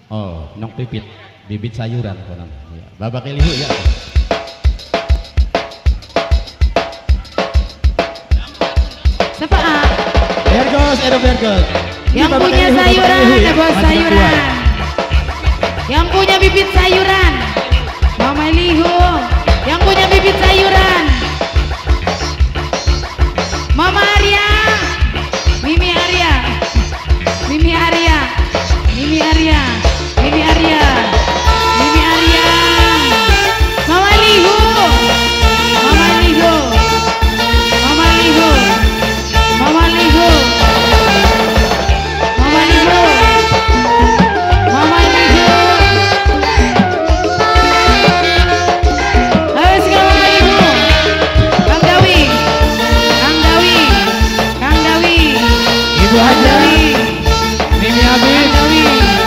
Oh, nong pipit, bibit sayuran konon. Ya. Babak Elihu ya. Siapa? Bergos, Edo Bergos. Yang punya sayuran, ya bos sayuran. Yang punya bibit sayuran, Mama Elihu. Yang punya bibit sayuran, Mama Arya, Mimi Arya, Mimi Arya, Mimi Arya, Mimi Arya, Mimi Arya, Mama Elihu, Mama Elihu, Mama Elihu, Mama Elihu, Mama Elihu, Mama Elihu. Ayo sekarang Mama Elihu. Kang Dawi, Kang Dawi, Kang Dawi, Ibu Kang Haja, Dawi, Mimi Abi. Kang Dawi.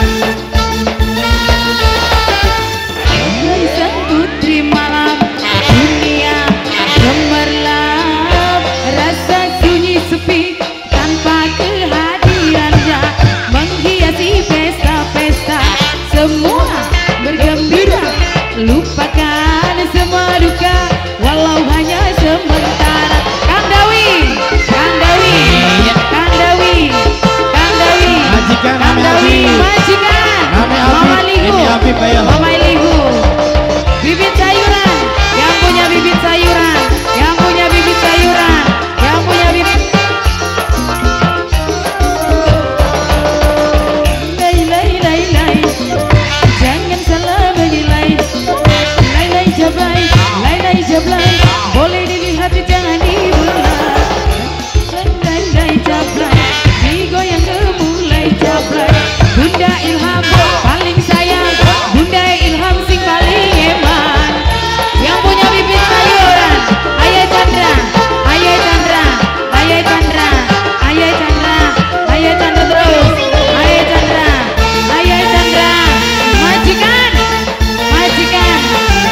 Sang putri malam dunia gemerlap, rasa sunyi sepi tanpa kehadirannya menghiasi pesta-pesta, semua bergembira, lupakan semua duka walau hanya sementara. Kang Dawi, Kang Dawi, Kang Dawi, Kang Dawi, Majikan, Kang Mami Dawi, Abi. majikan, Mami Mama Abi, Lihu, Mimi Abi, Bayang. Mama Elihu. Bibit sayuran, yang punya bibit sayuran, yang punya bibit sayuran, yang punya bibit. Lay lay lay lay, jangan salah menilai. Lay lay jablay, lay lay jablay, boleh dilihat jangan dibelah. Lay lay jablay, digoyang gemulai jablay. Bunda Ilham paling sayang, Bunda Ilham sing paling eman. Yang punya bibit sayuran, Ayah Chandra, Ayah Chandra, Ayah Chandra, Ayah Chandra, Ayah Chandra terus, Ayah Chandra, Ayah Chandra, majikan, majikan,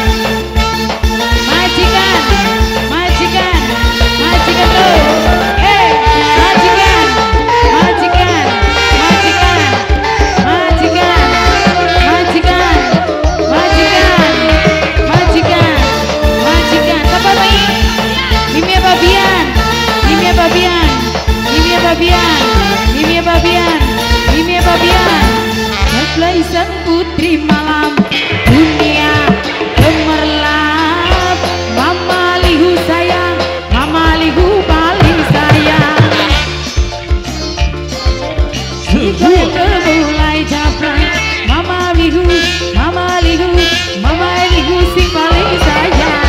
majikan, majikan, majikan terus, majikan, majikan, majikan, majikan, majikan, majikan, majikan, majikan. Siapa lagi? Mimi Babian, Mimi Babian, Mimi Babian, Mimi Babian, Mimi Babian. Ngeplay sang putri malam dunia gemerlap, Mama Lihu sayang, Mama Lihu paling sayang. Digoyang gemulai jablay, Mama Lihu, Mama Lihu, Mama Lihu sing paling sayang.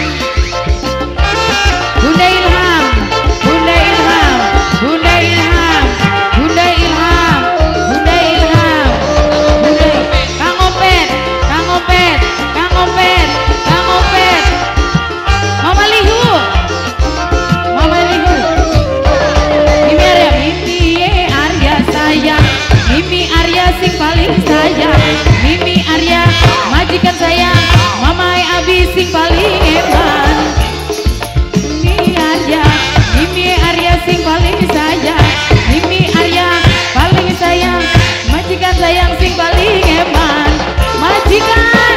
Bunda Ilham, Bunda Ilham, Bunda Ilham, Bunda Ilham, Bunda Ilham, Bunda. Kang Opet, Kang Opet, Kang Opet, Kang Opet. Mama Lihu, Mama Lihu. Mimi Arya, Mimi Arya sayang, Mimi Arya sing paling sayang, Mimi Arya majikan sayang, Mama Abi sing paling eman. Mimi Arya, Mimi Arya sing paling sayang, Mimi Arya paling sayang, majikan sayang sing paling eman, majikan.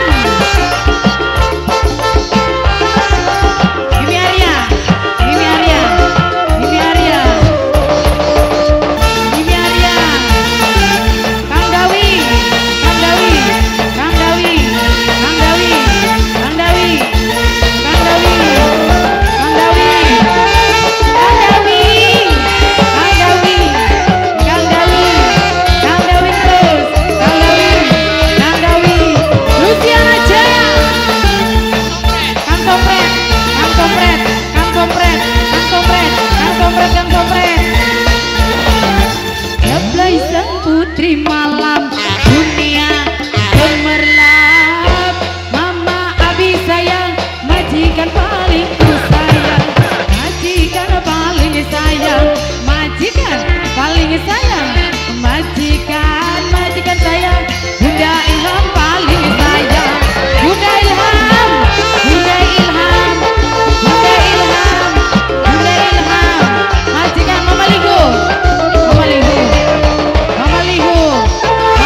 Mimi Arya, Mimi Arya, Mimi Arya, Mimi Arya. Kang Dawi, Kang Dawi, Kang Dawi, Kang Dawi, Kang Dawi, Kang Dawi, Kang Dawi, Kang Dawi, Kang Dawi, Kang Dawi, Kang Dawi terus, Kang Dawi, Kang Dawi, Luciana Jaya, Kang Kompret, Kang Kompret, Kang Kompret, Kang Kompret, Kang Kompret, Kang Kompret. Ngeplay sang putri malam dunia gemerlap, Mama Abi sayang, majikan paling ku sayang, majikan paling sayang, majikan paling sayang, majikan, majikan sayang, Bunda Ilham paling sayang, Bunda Ilham, Bunda Ilham, Bunda Ilham, Bunda Ilham, majikan Mama Lihu, Mama Lihu, Mama Lihu,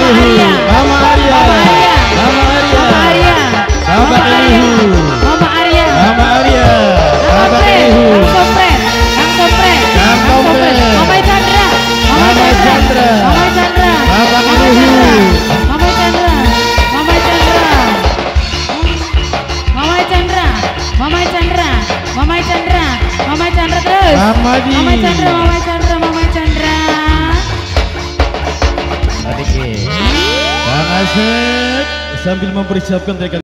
Arya, Mama Arya, Mama Arya, Mama Arya, Mama Arya, Bapak Mama Arya, Elihu, Mama Arya, Mama Arya, Kang Bapak Elihu, Kompret, Kang Kompret, Kang Kompret, Mama Chandra, Mama Chandra, Mama Chandra, Bapak Mama Elihu, Chandra, Mama Chandra, Mama Chandra, Mama Chandra, Mama Chandra, Mama Chandra, Mama Chandra terus, Mama Di, Mama Chandra, Mama Chandra, Mama Chandra. Adik, Kang Asep sambil mempersiapkan rekan